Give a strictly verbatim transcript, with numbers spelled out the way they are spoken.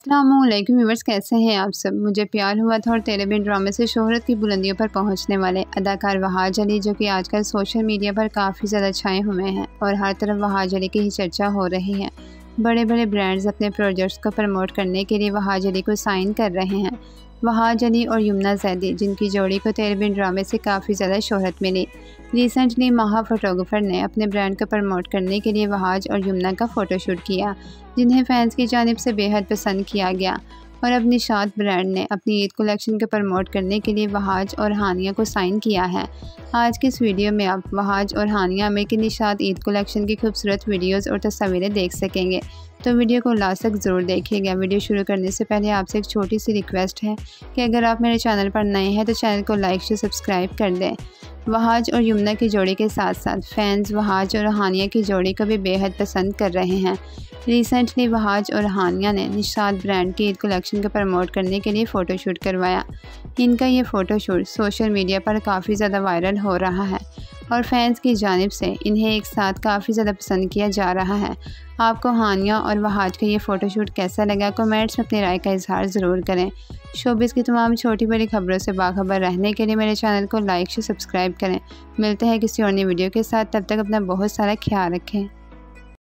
अस्सलामुअलैकुम व्यूअर्स, कैसे हैं आप सब। मुझे प्यार हुआ था और तेरे बिन ड्रामे से शोहरत की बुलंदियों पर पहुंचने वाले अदाकार वहाज अली, जो कि आजकल सोशल मीडिया पर काफ़ी ज़्यादा छाए हुए हैं और हर तरफ वहाज अली की ही चर्चा हो रही है। बड़े बड़े ब्रांड्स अपने प्रोजेक्ट्स को प्रमोट करने के लिए वहाज अली को साइन कर रहे हैं। वहाज अली और यमुना जैदी, जिनकी जोड़ी को तेरे बिन ड्रामे से काफ़ी ज़्यादा शोहरत मिली। रिसेंटली महा फोटोग्राफर ने अपने ब्रांड को प्रमोट करने के लिए वहाज और यमुना का फ़ोटोशूट किया, जिन्हें फैंस की जानिब से बेहद पसंद किया गया। और अब निशात ब्रांड ने अपनी ईद कलेक्शन को प्रमोट करने के लिए वहाज और हानिया को साइन किया है। आज की इस वीडियो में आप वहाज और हानिया में की निशात ईद कलेक्शन की खूबसूरत वीडियोस और तस्वीरें देख सकेंगे, तो वीडियो को लास्ट तक ज़रूर देखिएगा। वीडियो शुरू करने से पहले आपसे एक छोटी सी रिक्वेस्ट है कि अगर आप मेरे चैनल पर नए हैं तो चैनल को लाइक से सब्सक्राइब कर दें। वहाज और यमुना की जोड़ी के साथ साथ फैंस वहाज और हानिया की जोड़ी को भी बेहद पसंद कर रहे हैं। रिसेंटली वहाज और हानिया ने निशात ब्रांड की ईद कलेक्शन को प्रमोट करने के लिए फ़ोटोशूट करवाया। इनका ये फ़ोटोशूट सोशल मीडिया पर काफ़ी ज़्यादा वायरल हो रहा है और फैंस की जानिब से इन्हें एक साथ काफ़ी ज़्यादा पसंद किया जा रहा है। आपको हानिया और वहाज का ये फ़ोटोशूट कैसा लगा, कमेंट्स में अपनी राय का इजहार ज़रूर करें। शोबिज़ की तमाम छोटी बड़ी खबरों से बाखबर रहने के लिए मेरे चैनल को लाइक से सब्सक्राइब करें। मिलते हैं किसी और नई वीडियो के साथ, तब तक अपना बहुत सारा ख्याल रखें।